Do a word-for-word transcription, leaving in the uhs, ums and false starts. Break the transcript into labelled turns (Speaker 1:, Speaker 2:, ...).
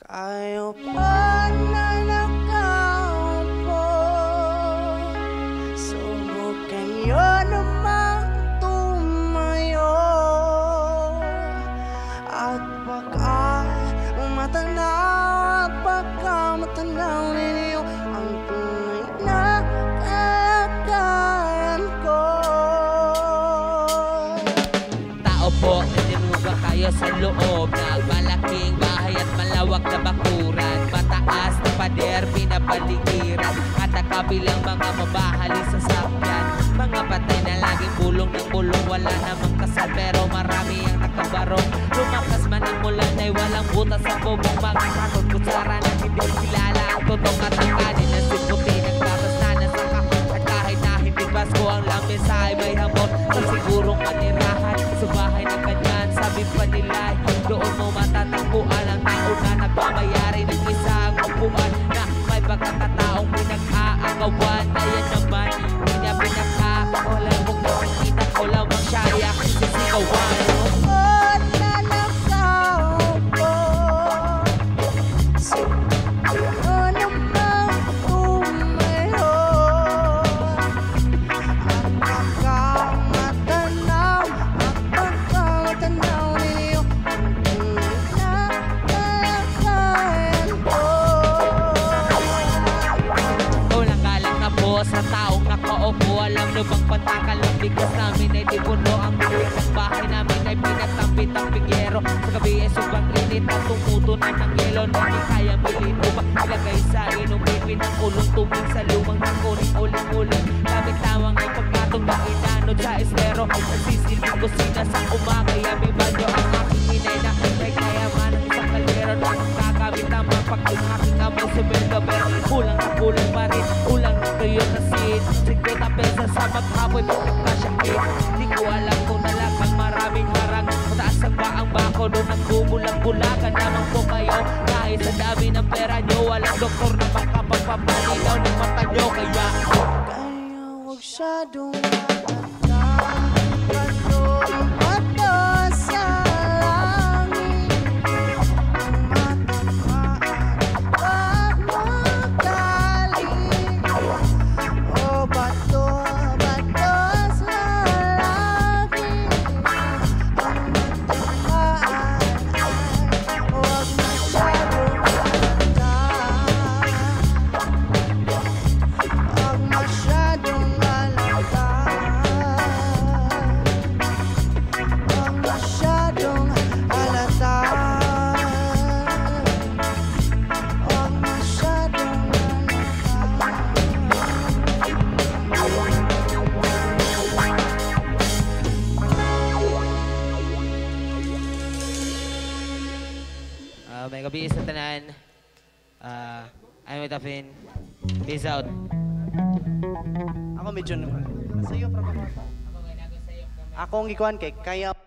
Speaker 1: Kayo pa na nakaupo, subukan nyo namang tumayo. At baka matanaw, at baka matanaw ninyo ang tunay na kalagayan ko.
Speaker 2: Tao po, nanimuga kayo sa loob ng malaking bahay at malawak na bakuran. Mataas na pader, pinapaligiran at ang kabilang mga mabahali sa sakyan. Mga patay na laging bulong ng bulong, wala namang kasal pero marami ang nakabarong. Lumakas man ang mulan ay walang butas sa bubong. Mga kakot kutsara na hindi kilala ang totoo at ang kanin na siputi nagkakasta na sa kakot. At kahit na hindi Pasko ang lamesa ay may hamon sa sigurong kanirahan sa bahay ng kanyan. Sabi pa nila doon mo matatagpuan ang tao na nagmamayari ng isang upuan na may pagkakataong pinag-aagawan. Ayan naman, hindi niya pinaka-wala mong nakikita ko lamang siya ay aking sisigawan. Sa taong nakaupo, alam nyo bang pantakal ang bigas namin ay di puno. Ang bilis ng bahay namin ay pinagtampit ang pigyero. Sa gabi ay subang init at tumutunan ng yelo na di kaya milino pa ilagay sa inumin. Pinangkulong tubig sa lumang nakunin uling-uling. Gamit tawang ang pagkatong ng inanod sa estero. Nagsisilbing kusina sa umaga, yami banyo ang aking inay na ay kaya man ang isang kaldero na nakakamit naman pag yung aking amay sumilga. Pero kulang na kulang pa rin, kulang na kayo na sin Sigurta pesa sa maghapoy pagkakasyakin. Di ko alam kung talagang maraming harang. Mataas ang baang bako doon ang bumulang-bulagan naman po kayo. Dahil sa dami ng pera nyo, walang doktor na makapagpapalinaw ng mata nyo. Kaya
Speaker 1: kaya huwag masyadong matatang patong pato sa langit. Ang matamaan pag magaling. O bato, bato sa langit. Ang matamaan ay huwag masyadong matatang. Huwag masyadong halata. Huwag masyadong halata. Huwag masyadong
Speaker 2: uh, may gabi sa tanan. uh, I'm with Afin. Peace out.
Speaker 1: Ako medyo naman. Sa'yo, from ako. Ako ang ikuhan kay kaya